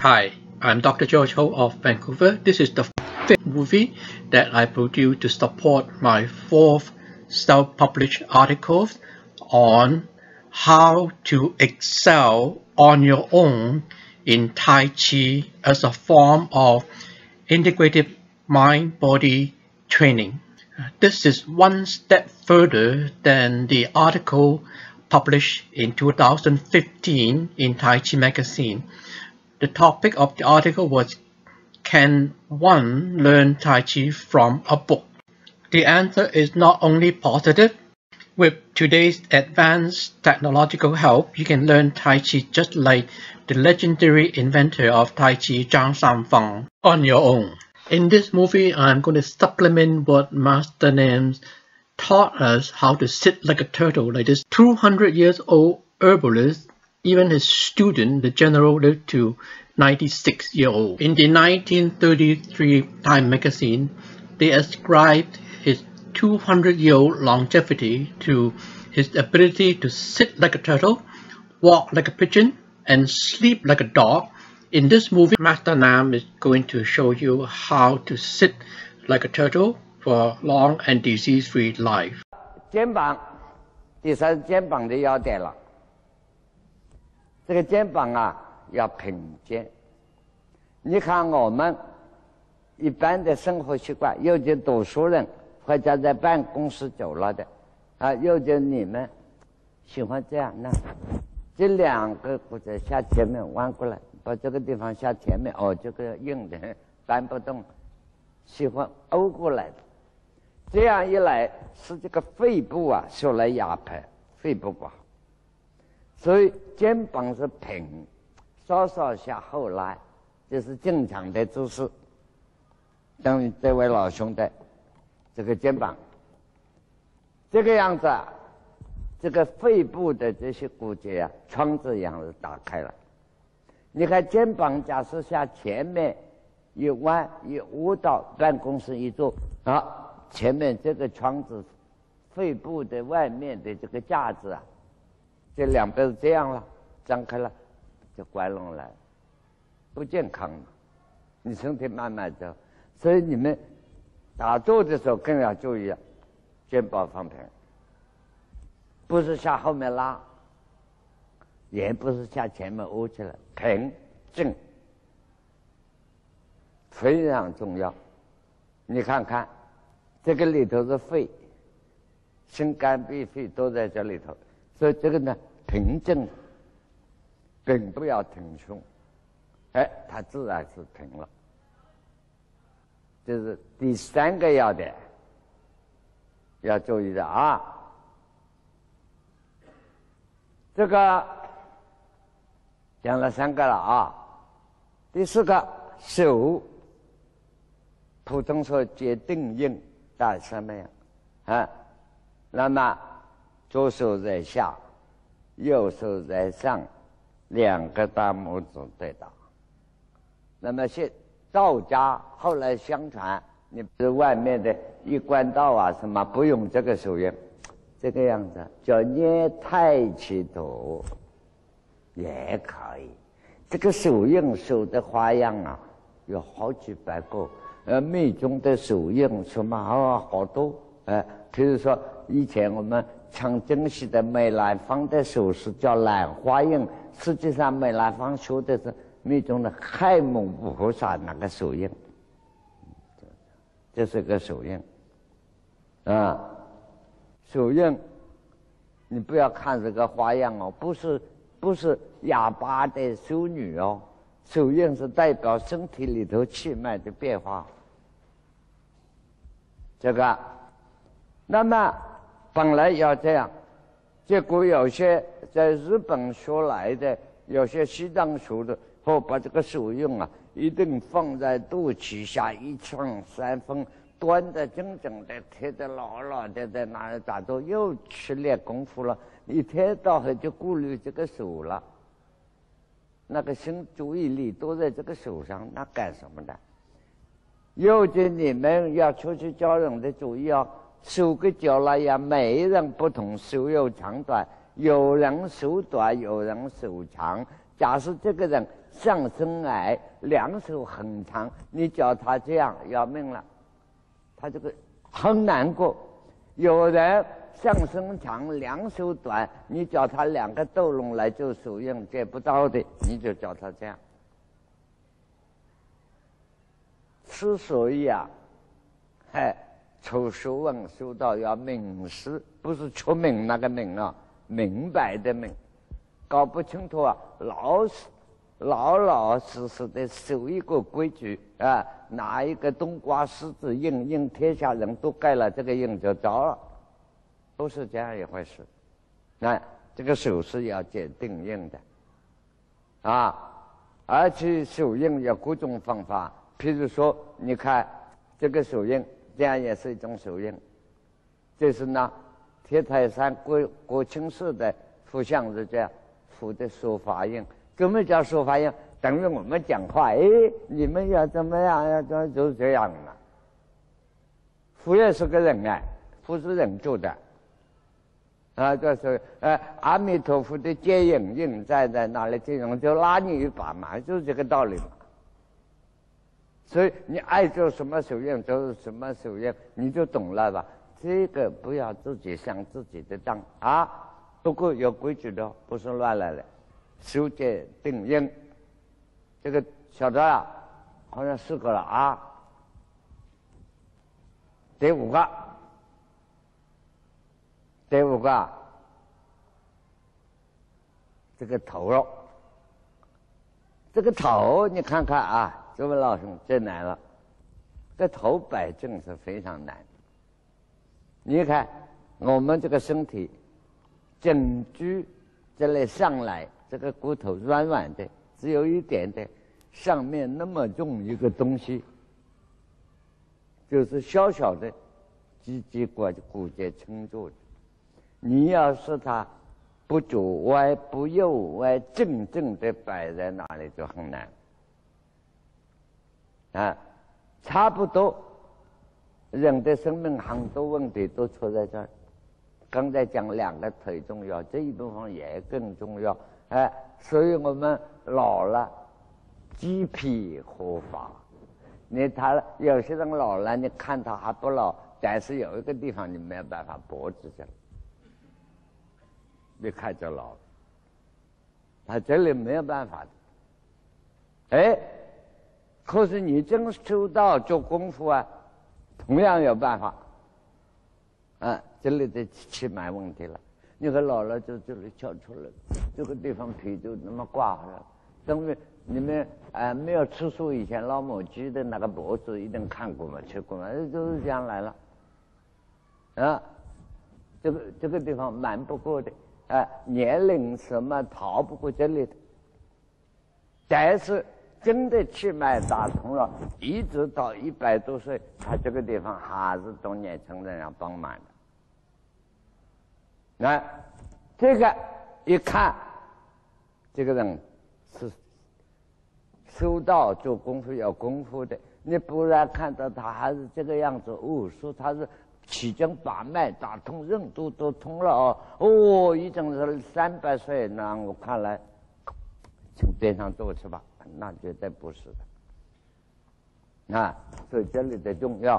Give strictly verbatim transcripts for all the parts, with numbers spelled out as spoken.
Hi, I'm Doctor George Ho of Vancouver. This is the fifth movie that I produced to support my fourth self-published articles on how to excel on your own in Tai Chi as a form of integrative mind body training. This is one step further than the article published in two thousand fifteen in Tai Chi magazine. The topic of the article was, can one learn Tai Chi from a book? The answer is not only positive. With today's advanced technological help, you can learn Tai Chi just like the legendary inventor of Tai Chi, Zhang Sanfeng, on your own. In this movie, I'm going to supplement what Master Nan taught us how to sit like a turtle, like this two hundred years old herbalist. Even his student, the general, lived to ninety-six years old. In the nineteen thirty-three Time magazine, they ascribed his two hundred year old longevity to his ability to sit like a turtle, walk like a pigeon, and sleep like a dog. In this movie, Master Nan is going to show you how to sit like a turtle for a long and disease-free life. 肩膀，第三肩膀的要点了。这个肩膀啊，要平肩。你看我们一般的生活习惯，尤其读书人或者在办公室久了的，啊，尤其你们喜欢这样呢，这两个骨折下前面弯过来，把这个地方下前面，哦，这个硬的搬不动，喜欢欧过来的。这样一来，使这个肺部啊受了压迫，肺部不好。所以肩膀是平，稍稍向后来，这是正常的姿势。等于这位老兄的这个肩膀，这个样子啊，这个肺部的这些骨节啊，窗子一样是打开了。你看肩膀假设向前面一弯一窝到办公室一坐，啊，前面这个窗子，肺部的外面的这个架子啊。这两边是这样了，张开了，就关拢了，不健康了。你身体慢慢走，所以你们打坐的时候更要注意，肩膀放平，不是向后面拉，也不是向前面窝起来，平正，非常重要。你看看，这个里头是肺，心肝脾肺都在这里头。所以这个呢，平正，并不要挺胸，哎，它自然是平了。这是第三个要点，要注意的啊。这个讲了三个了啊，第四个手，普通说结定印在上面啊，那么。左手在下，右手在上，两个大拇指对打。那么现道家后来相传，你不是外面的一贯道啊什么不用这个手印，这个样子叫捏太极图也可以。这个手印手的花样啊，有好几百个。呃，密宗的手印什么啊好多，呃，比如说以前我们。长征系的梅兰芳的手势叫兰花印，实际上梅兰芳修的是密宗的亥母菩萨那个手印，这是个手印啊，手印，你不要看这个花样哦，不是不是哑巴的修女哦，手印是代表身体里头气脉的变化，这个，那么。本来要这样，结果有些在日本学来的，有些西藏学的，或把这个手印啊，一定放在肚脐下一寸三分，端得正正的，贴得牢牢的，在那里打坐，又去练功夫了。一天到晚就顾虑这个手了，那个心注意力都在这个手上，那干什么的？尤其你们要出去教人的注意哦。手个脚了呀，每人不同，手有长短，有人手短，有人手长， 假设这个人上身矮，两手很长，你叫他这样要命了，他这个很难过。有人上身长，两手短，你叫他两个斗拢来做手印接不到的，你就叫他这样。之所以啊，哎，求学问修道要明识，不是出名那个名啊，明白的明。搞不清楚啊，老实老老实实的守一个规矩啊，拿一个冬瓜狮子印，印天下人都盖了这个印就着了，不是这样一回事。那这个手是要解定印的啊，而且手印有各种方法。譬如说，你看这个手印，这样也是一种手印。这是呢，铁台山国国清寺的佛像是这样佛的说法印。怎么叫说法印？等于我们讲话，哎，你们要怎么样呀？就就这样了。佛也是个人哎，佛是人做的啊，就是呃，阿弥陀佛的接引印在在哪里接引，就拉你一把嘛，就是这个道理嘛。所以你爱做什么手印就是什么手印，你就懂了吧？这个不要自己想自己的当啊，不过有规矩的，不是乱来的。手解定印，这个晓得了，好像四个了啊。第五个，第五个，这个头了，这个头你看看啊。这位老兄真难了，这头摆正是非常难。你看我们这个身体整具这类上来，这个骨头软软的，只有一点点，上面那么重一个东西，就是小小的肌肌骨骨节撑住的。你要是它不左歪不右歪，正正的摆在那里就很难。啊，差不多，人的生命很多问题都出在这儿。刚才讲两个腿重要，这一部分也更重要。哎，所以我们老了，鸡皮活发。你他有些人老了，你看他还不老，但是有一个地方你没有办法，脖子上，你看就老了。他这里没有办法的。哎。可是你真修道做功夫啊，同样有办法。啊，这里的气脉问题了。你看老了就这里翘出来，这个地方皮就那么挂上了。等于你们啊、呃、没有吃素以前老母鸡的那个脖子一定看过嘛，吃过嘛，就是这样来了。啊，这个这个地方瞒不过的，啊，年龄什么逃不过这里的。但是。真的气脉打通了，一直到一百多岁，他这个地方还是都年轻人要帮忙的。那这个一看，这个人是修道做功夫有功夫的，你不然看到他还是这个样子，哦，说他是起经把脉打通，任督都通了哦，哦，已经是三百岁，那我看来，请边上坐去吧。那绝对不是的，啊，所以这里的重要。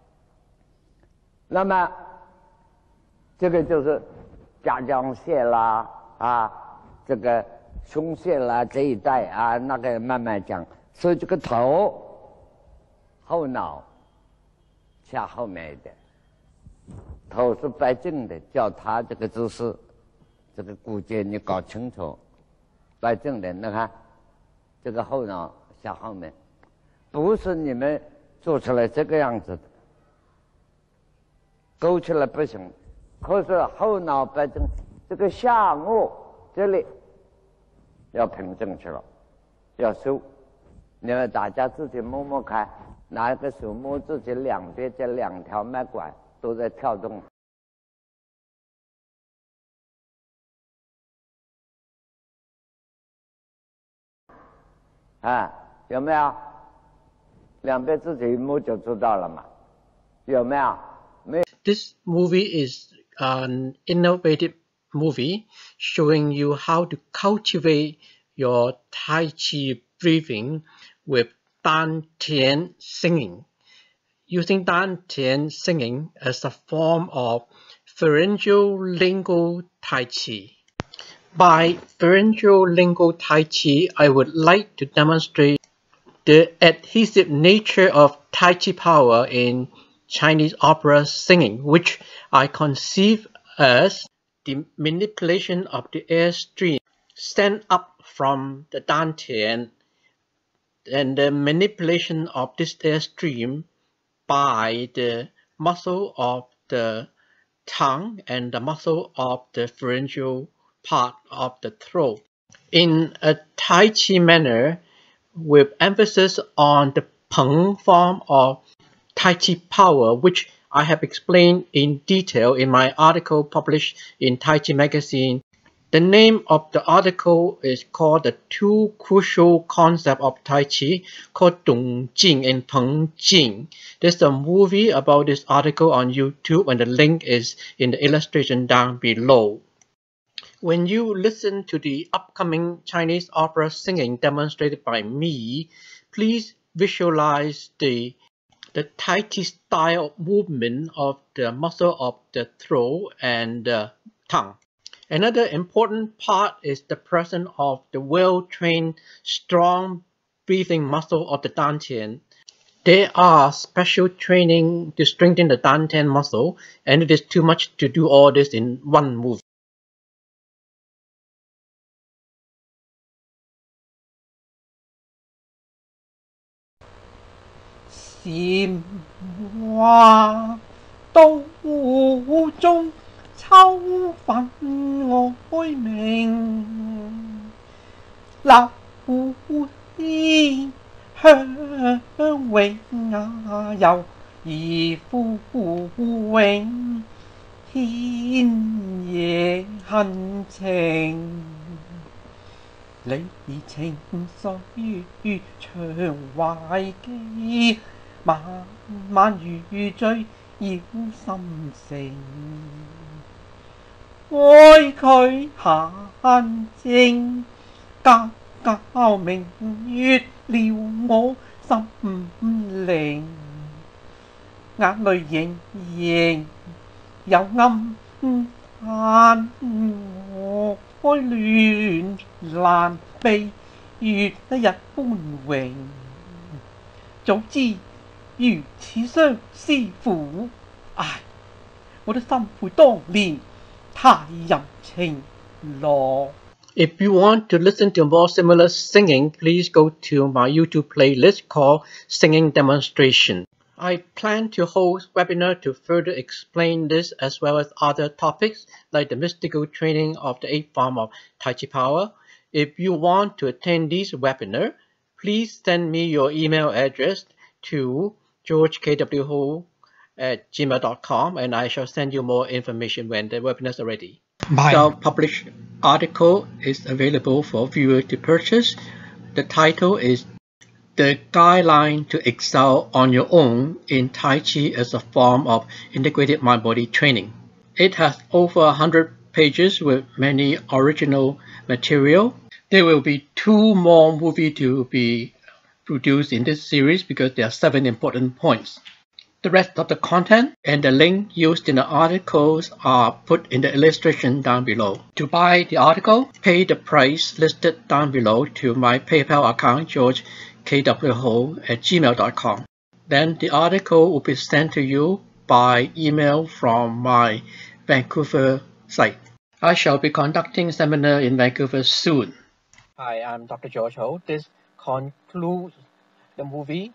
那么，这个就是甲状腺啦，啊，这个胸腺啦这一带啊，那个慢慢讲。所以这个头、后脑下后面一点，头是摆正的，叫他这个姿势，这个骨节你搞清楚，摆正的，你看。这个后脑下后面，不是你们做出来这个样子的，勾起来不行。可是后脑摆正，这个下颚这里要平正去了，要收。你们大家自己摸摸看，拿一个手摸自己两边这两条脉管都在跳动。啊，有没有？两边自己摸就知道了嘛？有没有？没有。 This movie is an innovative movie showing you how to cultivate your Tai Chi breathing with Dantian singing, using Dantian singing as a form of pharyngeolingual Tai Chi. By pharyngeolingual Tai Chi, I would like to demonstrate the adhesive nature of Tai Chi power in Chinese opera singing, which I conceive as the manipulation of the airstream sent up from the Dantian and the manipulation of this airstream by the muscle of the tongue and the muscle of the pharyngeal part of the throat in a Tai Chi manner, with emphasis on the Peng form of Tai Chi power, which I have explained in detail in my article published in Tai Chi magazine. The name of the article is called The Two Crucial Concepts of Tai Chi, called Dǒng, and Péng. There's a movie about this article on YouTube, and the link is in the illustration down below. When you listen to the upcoming Chinese opera singing demonstrated by me, please visualize the, the Tai Chi style movement of the muscle of the throat and the tongue. Another important part is the presence of the well-trained, strong breathing muscle of the Dantian. There are special training to strengthen the Dantian muscle, and it is too much to do all this in one movie. Xiêm hoa都中秋分愛明，流煙香永啊遊而富永，天野恨情。你情緒長懷記，晚晚如醉繞心城。愛佢閒靜，教教明月撩我心靈，眼淚盈盈有暗嘆我。愛亂難避，如一日歡榮。早知如此相思苦，唉，我的心悔當年太任情郎。 If you want to listen to more similar singing, please go to my YouTube playlist called Singing Demonstration. I plan to host webinars to further explain this as well as other topics like the mystical training of the eighth form of Tai Chi power. If you want to attend these webinars, please send me your email address to george k w ho at gmail dot com and I shall send you more information when the webinars are ready. My self-published article is available for viewers to purchase. The title is The Guideline to Excel on Your Own in Tai Chi as a Form of Integrative Mind Body Training. It has over one hundred pages with many original material. There will be two more movies to be produced in this series because there are seven important points. The rest of the content and the link used in the articles are put in the illustration down below. To buy the article, pay the price listed down below to my PayPal account, george k w ho at gmail dot com. Then the article will be sent to you by email from my Vancouver site. I shall be conducting a seminar in Vancouver soon. Hi, I'm Doctor George Ho. This concludes the movie,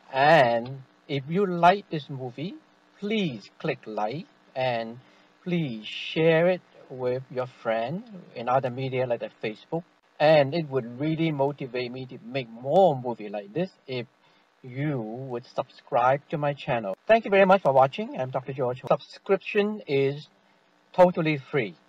and if you like this movie, please click like and please share it with your friend in other media like the Facebook. And it would really motivate me to make more movies like this if you would subscribe to my channel. Thank you very much for watching. I'm Doctor George. Subscription is totally free.